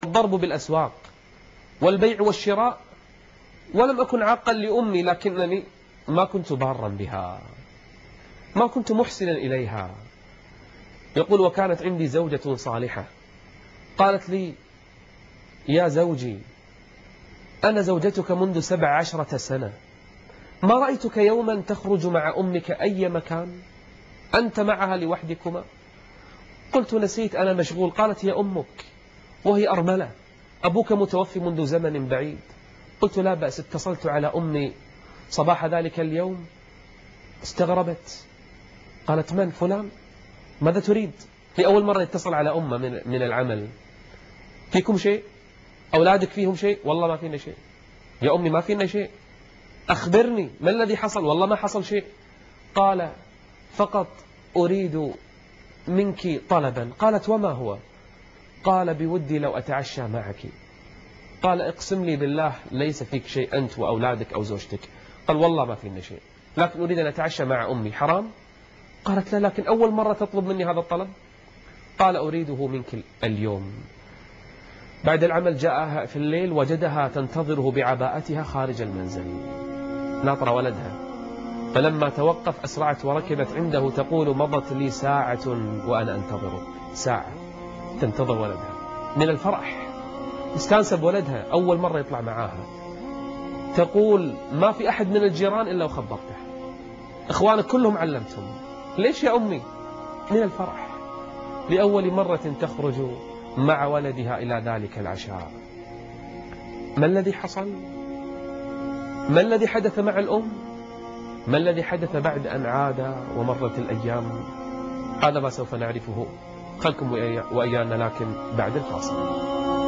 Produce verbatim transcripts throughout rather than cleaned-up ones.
الضرب بالأسواق والبيع والشراء، ولم أكن عاقا لأمي، لكنني ما كنت بارا بها، ما كنت محسنا إليها. يقول: وكانت عندي زوجة صالحة قالت لي: يا زوجي، أنا زوجتك منذ سبع عشرة سنة، ما رأيتك يوما تخرج مع أمك أي مكان، أنت معها لوحدكما؟ قلت: نسيت، أنا مشغول. قالت: يا أمك وهي أرملة، أبوك متوفي منذ زمن بعيد. قلت: لا بأس. اتصلت على أمي صباح ذلك اليوم، استغربت، قالت: من فلان؟ ماذا تريد؟ لأول مرة يتصل على أمه من, من العمل. فيكم شيء؟ أولادك فيهم شيء؟ والله ما فينا شيء. يا أمي ما فينا شيء، أخبرني ما الذي حصل؟ والله ما حصل شيء. قال: فقط أريد منك طلبا. قالت: وما هو؟ قال: بودي لو أتعشى معك. قال: اقسم لي بالله ليس فيك شيء أنت وأولادك أو زوجتك. قال: والله ما فينا شيء، لكن أريد أن أتعشى مع أمي، حرام؟ قالت: لا، لكن أول مرة تطلب مني هذا الطلب. قال: أريده منك اليوم. بعد العمل جاءها في الليل، وجدها تنتظره بعباءتها خارج المنزل ناطرة ولدها، فلما توقف أسرعت وركبت عنده، تقول: مضت لي ساعة وأنا أنتظره، ساعة تنتظر ولدها من الفرح، استانسب ولدها أول مرة يطلع معاها. تقول: ما في أحد من الجيران إلا وخبرته، إخوانك كلهم علمتهم. ليش يا أمي؟ من الفرح، لأول مرة تخرج مع ولدها إلى ذلك العشاء. ما الذي حصل؟ ما الذي حدث مع الأم؟ ما الذي حدث بعد أن عاد ومرت الأيام؟ هذا ما سوف نعرفه، خلكم وإيانا، لكن بعد الفاصل.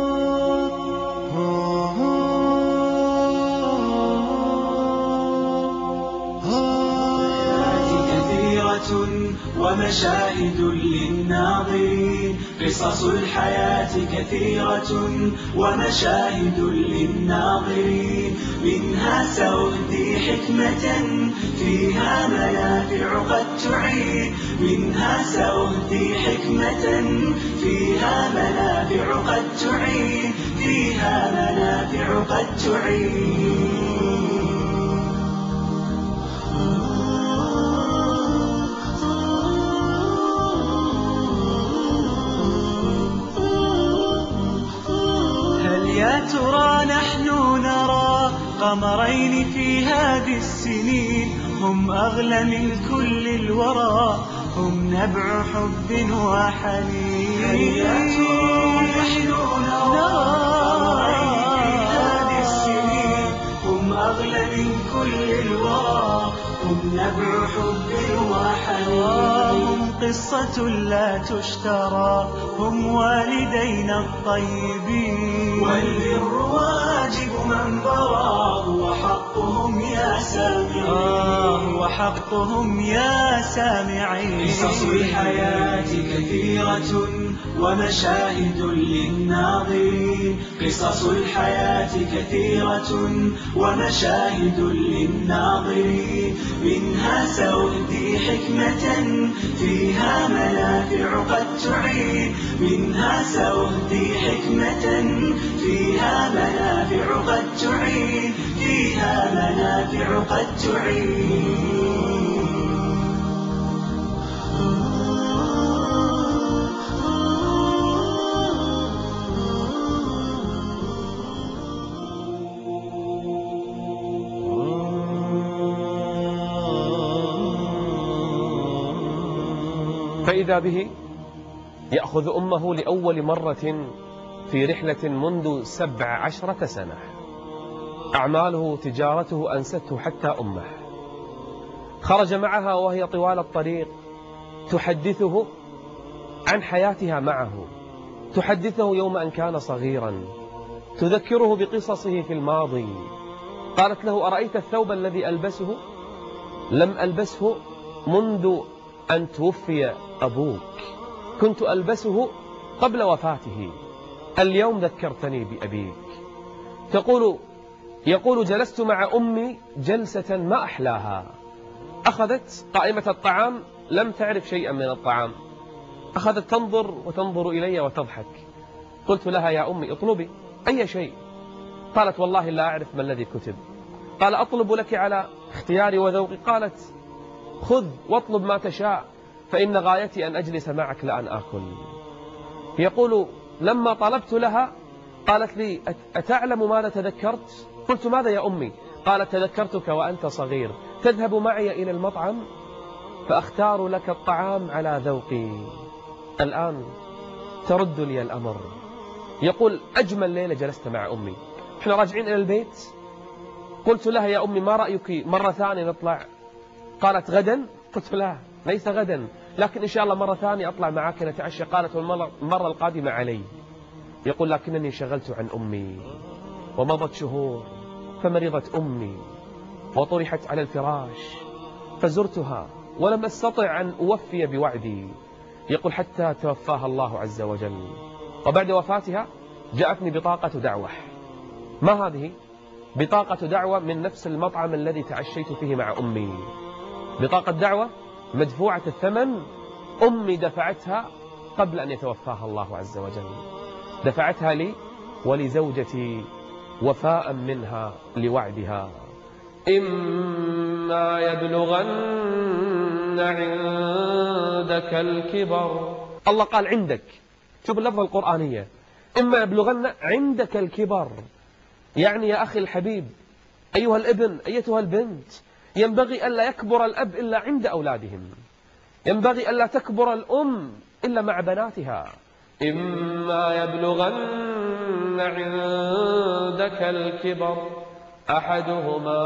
ومشاهد للناظرين، قصص الحياة كثيرة ومشاهد للناظرين، منها سأهدي حكمة فيها منافع قد تعين، منها سأهدي حكمة فيها منافع قد تعين، فيها منافع قد تعين. يا ترى نحن نرى قمرين في هذه السنين، هم أغلى من كل الورى، هم نبع حب وحنين. يا ترى نحن نرى قمرين في هذه السنين، هم أغلى من كل الورى، هم نبع حب وحنين. هم قصة لا تشترى، هم والدينا الطيبين، والبر واجب من براه، وحقهم يا سامعين، آه وحقهم يا سامعين. قصص الحياة كثيرة ومشاهد للناظرين، قصص الحياة كثيرة ومشاهد للناظرين، منها سأهدي حكمة فيها منافع قد تعين، منها سأهدي حكمة فيها منافع قد تعين، فيها منافع قد تعين. فإذا به يأخذ أمه لأول مرة في رحلة منذ سبع عشرة سنة، أعماله تجارته أنسته حتى أمه. خرج معها وهي طوال الطريق تحدثه عن حياتها معه، تحدثه يوم أن كان صغيرا، تذكره بقصصه في الماضي. قالت له: أرأيت الثوب الذي ألبسه؟ لم ألبسه منذ أن توفي أبوك، كنت ألبسه قبل وفاته، اليوم ذكرتني بأبيك. تقول يقول: جلست مع أمي جلسة ما أحلاها، أخذت قائمة الطعام، لم تعرف شيئا من الطعام، أخذت تنظر وتنظر إلي وتضحك. قلت لها يا أمي اطلبي أي شيء. قالت والله لا أعرف ما الذي كتب. قال أطلب لك على اختياري وذوقي. قالت خذ واطلب ما تشاء فإن غايتي أن أجلس معك لأن آكل. يقول لما طلبت لها قالت لي أتعلم ماذا تذكرت؟ قلت ماذا يا أمي؟ قالت تذكرتك وأنت صغير تذهب معي إلى المطعم فأختار لك الطعام على ذوقي. الآن ترد لي الأمر. يقول أجمل ليلة جلست مع أمي. احنا راجعين إلى البيت قلت لها يا أمي ما رأيك مرة ثانية نطلع؟ قالت غدا. قلت لا ليس غدا لكن إن شاء الله مرة ثانية أطلع معك نتعشى. قالت المرة القادمة علي. يقول لكنني شغلت عن أمي ومضت شهور فمرضت أمي وطرحت على الفراش فزرتها ولم أستطع أن أوفي بوعدي. يقول حتى توفاها الله عز وجل. وبعد وفاتها جاءتني بطاقة دعوة. ما هذه؟ بطاقة دعوة من نفس المطعم الذي تعشيت فيه مع أمي. بطاقة دعوة مدفوعة الثمن أمي دفعتها قبل أن يتوفاها الله عز وجل. دفعتها لي ولزوجتي وفاء منها لوعدها. إما يبلغن عندك الكبر. الله قال عندك. شوف اللفظة القرآنية إما يبلغن عندك الكبر. يعني يا أخي الحبيب أيها الابن أيتها البنت ينبغي ألا يكبر الأب إلا عند أولادهم. ينبغي ألا تكبر الأم إلا مع بناتها. إما يبلغن عندك الكبر أحدهما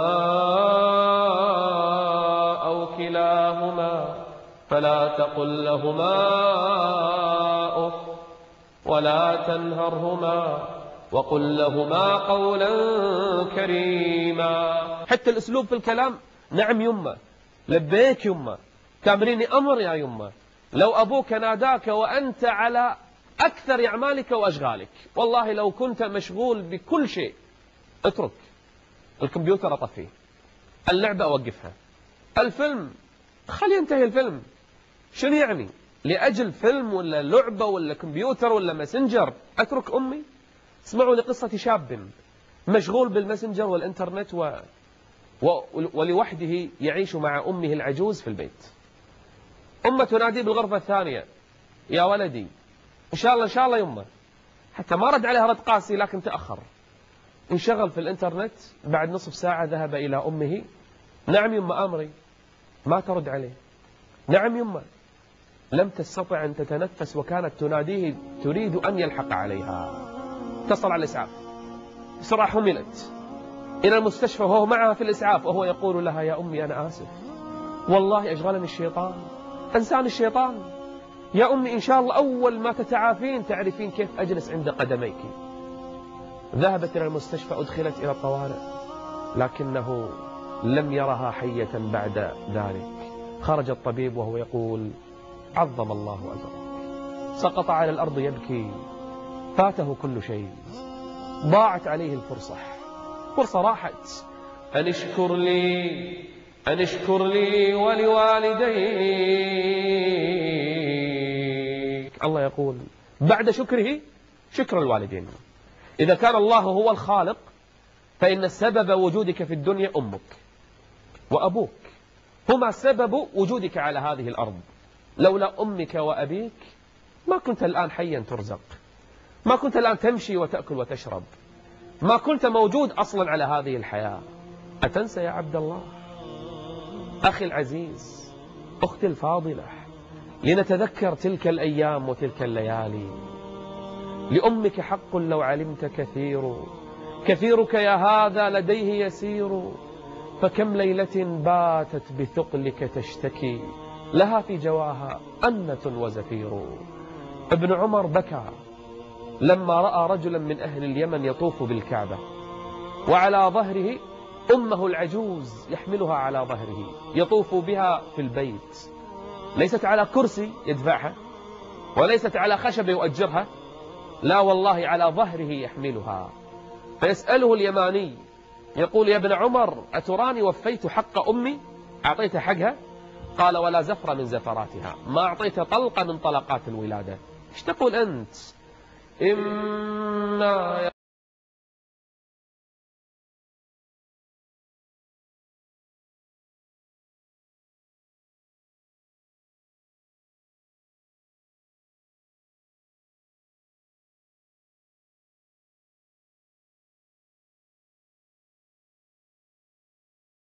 أو كلاهما فلا تقل لهما أف ولا تنهرهما وقل لهما قولا كريما. حتى الأسلوب في الكلام نعم يمه لبيك يمه تامريني أمر يا يمه. لو أبوك ناداك وأنت على أكثر أعمالك وأشغالك والله لو كنت مشغول بكل شيء اترك الكمبيوتر أطفيه اللعبة أوقفها الفيلم خلي ينتهي الفيلم. شنو يعني لأجل فيلم ولا لعبة ولا كمبيوتر ولا مسنجر أترك أمي؟ اسمعوا لقصة شاب مشغول بالمسنجر والإنترنت و... و... ولوحده يعيش مع أمه العجوز في البيت. أمه تنادي بالغرفة الثانية يا ولدي إن شاء الله إن شاء الله يمه. حتى ما رد عليها رد قاسي لكن تأخر. انشغل في الإنترنت بعد نصف ساعة ذهب إلى أمه. نعم يمه أمري. ما ترد عليه. نعم يمه. لم تستطع أن تتنفس وكانت تناديه تريد أن يلحق عليها. اتصل على الإسعاف بسرعة حملت إلى المستشفى وهو معها في الإسعاف وهو يقول لها يا أمي أنا آسف والله أشغلني الشيطان أنساني الشيطان. يا أمي إن شاء الله أول ما تتعافين تعرفين كيف أجلس عند قدميك. ذهبت إلى المستشفى أدخلت إلى الطوارئ لكنه لم يرها حية بعد ذلك. خرج الطبيب وهو يقول عظم الله أجرك. سقط على الأرض يبكي. فاته كل شيء. ضاعت عليه الفرصة. فرصة راحت. أن اشكر لي أن اشكر لي ولوالديك. الله يقول بعد شكره شكر الوالدين. إذا كان الله هو الخالق فإن سبب وجودك في الدنيا أمك وأبوك هما سبب وجودك على هذه الأرض. لولا أمك وأبيك ما كنت الآن حيا ترزق. ما كنت الآن تمشي وتأكل وتشرب. ما كنت موجود أصلا على هذه الحياة. أتنسى يا عبد الله؟ أخي العزيز أختي الفاضلة لنتذكر تلك الأيام وتلك الليالي. لأمك حق لو علمت كثير كثيرك يا هذا لديه يسير. فكم ليلة باتت بثقلك تشتكي لها في جواها أنة وزفير. ابن عمر بكى لما رأى رجلا من أهل اليمن يطوف بالكعبة وعلى ظهره أمه العجوز يحملها على ظهره يطوف بها في البيت. ليست على كرسي يدفعها وليست على خشب يؤجرها لا والله على ظهره يحملها. فيسأله اليماني يقول يا ابن عمر أتراني وفيت حق أمي؟ أعطيت حقها؟ قال ولا زفر من زفراتها. ما أعطيت طلقة من طلقات الولادة. ايش تقول أنت؟ إما